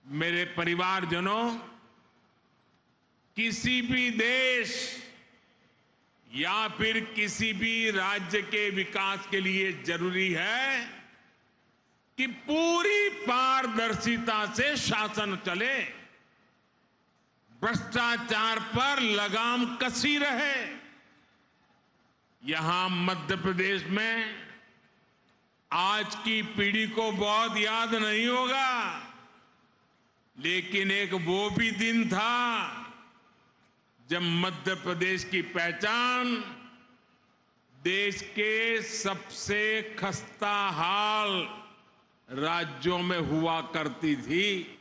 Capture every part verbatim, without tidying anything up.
मेरे परिवारजनों, किसी भी देश या फिर किसी भी राज्य के विकास के लिए जरूरी है कि पूरी पारदर्शिता से शासन चले, भ्रष्टाचार पर लगाम कसी रहे। यहां मध्य प्रदेश में आज की पीढ़ी को बहुत याद नहीं होगा, लेकिन एक वो भी दिन था जब मध्य प्रदेश की पहचान देश के सबसे खस्ता हाल राज्यों में हुआ करती थी।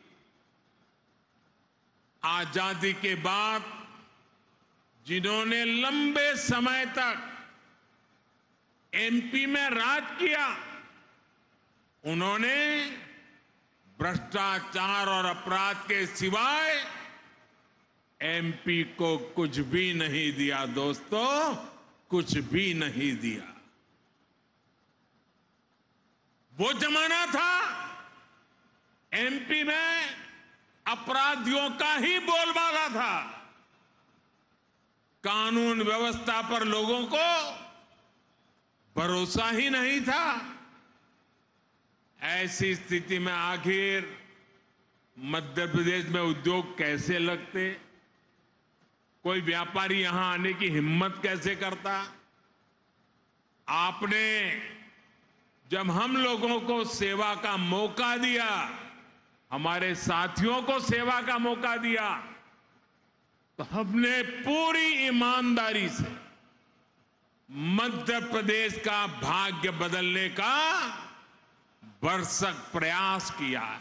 आजादी के बाद जिन्होंने लंबे समय तक एमपी में राज किया, उन्होंने भ्रष्टाचार और अपराध के सिवाय एमपी को कुछ भी नहीं दिया। दोस्तों, कुछ भी नहीं दिया। वो जमाना था एमपी में अपराधियों का ही बोलबाला था। कानून व्यवस्था पर लोगों को भरोसा ही नहीं था। ऐसी स्थिति में आखिर मध्य प्रदेश में उद्योग कैसे लगते? कोई व्यापारी यहां आने की हिम्मत कैसे करता? आपने जब हम लोगों को सेवा का मौका दिया, हमारे साथियों को सेवा का मौका दिया, तो हमने पूरी ईमानदारी से मध्य प्रदेश का भाग्य बदलने का भरसक प्रयास किया है।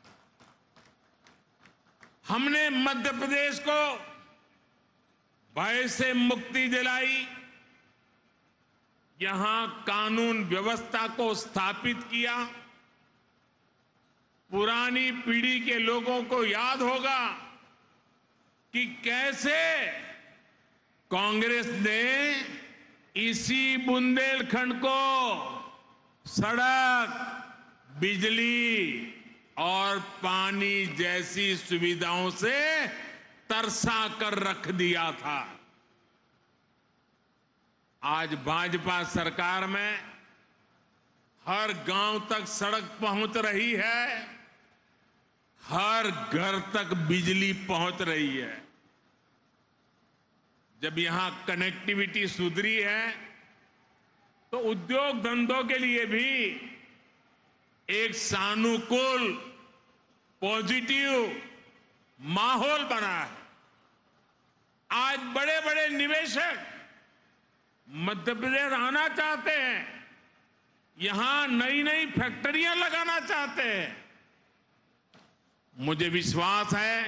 हमने मध्य प्रदेश को भय से मुक्ति दिलाई, यहां कानून व्यवस्था को स्थापित किया। पुरानी पीढ़ी के लोगों को याद होगा कि कैसे कांग्रेस ने इसी बुंदेलखंड को सड़क, बिजली और पानी जैसी सुविधाओं से तरसा कर रख दिया था। आज भाजपा सरकार में हर गांव तक सड़क पहुंच रही है, हर घर तक बिजली पहुंच रही है। जब यहां कनेक्टिविटी सुधरी है तो उद्योग धंधों के लिए भी एक सानुकूल, पॉजिटिव माहौल बना है। आज बड़े बड़े निवेशक मध्य प्रदेश आना चाहते हैं, यहां नई नई फैक्ट्रियां लगाना चाहते हैं। मुझे विश्वास है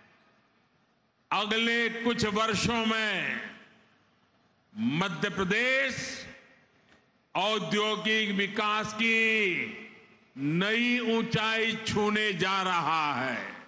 अगले कुछ वर्षों में मध्य प्रदेश औद्योगिक विकास की नई ऊंचाई छूने जा रहा है।